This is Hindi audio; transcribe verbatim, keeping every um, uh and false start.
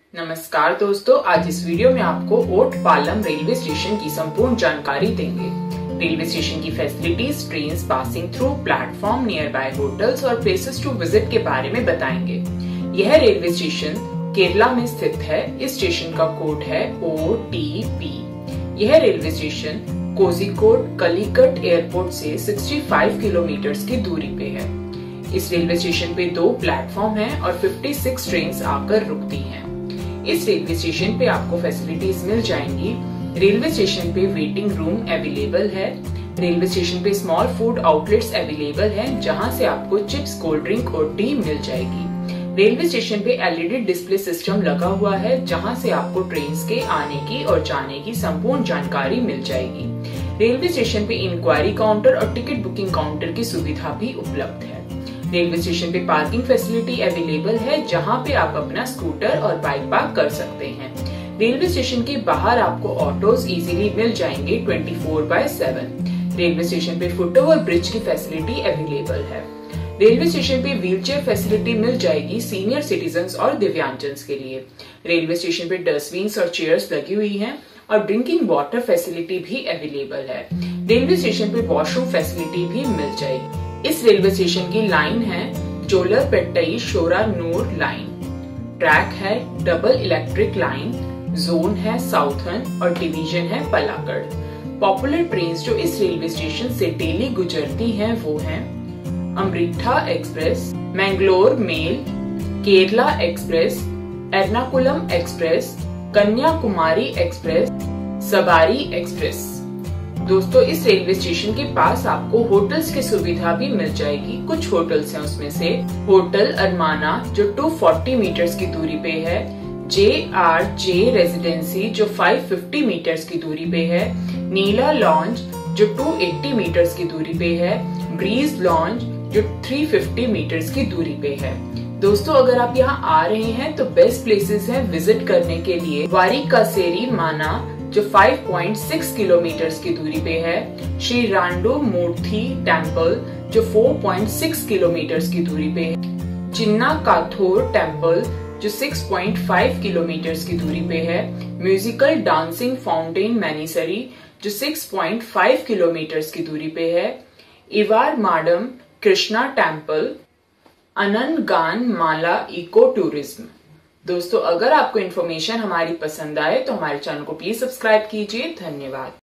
नमस्कार दोस्तों, आज इस वीडियो में आपको ओटपालम रेलवे स्टेशन की संपूर्ण जानकारी देंगे। रेलवे स्टेशन की facilities, trains passing through, platform, nearby hotels और प्लेसेस टू विजिट के बारे में बताएंगे। यह रेलवे स्टेशन केरला में स्थित है। इस स्टेशन का कोड है ओ टी पी। यह railway station Kozhikode Calicut airport से पैंसठ किलोमीटर की दूरी पे है। इस रेलवे स्टेशन पे दो प्लेटफॉर्म हैं और छप्पन ट्रेन्स आकर रुकती हैं। इस रेलवे स्टेशन पे आपको फैसिलिटीज मिल जाएंगी। रेलवे स्टेशन पे वेटिंग रूम अवेलेबल है। रेलवे स्टेशन पे स्मॉल फूड आउटलेट्स अवेलेबल हैं, जहां से आपको चिप्स, कोल्ड ड्रिंक और टी मिल जाएगी। रेलवे स्टेशन पे L E D display system लगा हुआ है, जहां से आपको ट्रेन्स के आने की और जाने की संपूर्ण जानकारी मिल जाएगी। रेलवे स्टेशन पे इंक्वायरी काउंटर और टिकट बुकिंग काउंटर की सुविधा भी उपलब्ध है। रेलवे स्टेशन पे पार्किंग फैसिलिटी अवेलेबल है, जहां पे आप अपना स्कूटर और बाइक पार्क कर सकते हैं। रेलवे स्टेशन के बाहर आपको ऑटोज इजीली मिल जाएंगे चौबीस बाय सात। रेलवे स्टेशन पे फुट ओवर ब्रिज की फैसिलिटी अवेलेबल है। रेलवे स्टेशन पे व्हीलचेयर फैसिलिटी मिल जाएगी सीनियर सिटीजन और दिव्यांगजन के लिए। रेलवे स्टेशन पे डस्टबिन और चेयर्स लगी हुई हैं और ड्रिंकिंग वाटर फैसिलिटी भी अवेलेबल है। रेलवे स्टेशन पे वॉशरूम फैसिलिटी भी मिल जाएगी। इस रेलवे स्टेशन की लाइन है जोलरपेट्टई शोरानूर लाइन। ट्रैक है डबल इलेक्ट्रिक लाइन। जोन है साउथर्न और डिवीजन है पलाकड़। पॉपुलर ट्रेन्स जो इस रेलवे स्टेशन से डेली गुजरती हैं वो हैं Amritha express, Mangalore mail, Kerala express, Ernakulam express, Kanyakumari express, Savari express. दोस्तों, इस रेलवे स्टेशन के पास आपको होटल्स की सुविधा भी मिल जाएगी। कुछ होटल्स हैं, उसमें से होटल अरमाना जो दो सौ चालीस मीटर्स की दूरी पे है, जे आर जे रेजिडेंसी जो पाँच सौ पचास मीटर्स की दूरी पे है, नीला लॉन्ज जो दो सौ अस्सी मीटर्स की दूरी पे है, ब्रीज लॉन्ज जो तीन सौ पचास मीटर्स की दूरी पे है। दोस्तों, अगर आप यहाँ आ रहे हैं तो बेस्ट प्लेसेस हैं विजिट करने के लिए। वारिकासेरी माना जो पाँच पॉइंट छह किलोमीटर की दूरी पे है, श्री रांडो मूर्ति टेम्पल जो चार पॉइंट छह किलोमीटर की दूरी पे है, चिन्ना काथोर टेम्पल जो छह पॉइंट पाँच किलोमीटर की दूरी पे है, म्यूजिकल डांसिंग फाउंटेन मैनीसरी जो छह पॉइंट पाँच किलोमीटर की दूरी पे है, Ivarmadom Krishna temple, Anangan Mala eco tourism. दोस्तों, अगर आपको इन्फॉर्मेशन हमारी पसंद आए तो हमारे चैनल को प्लीज सब्सक्राइब कीजिए। धन्यवाद।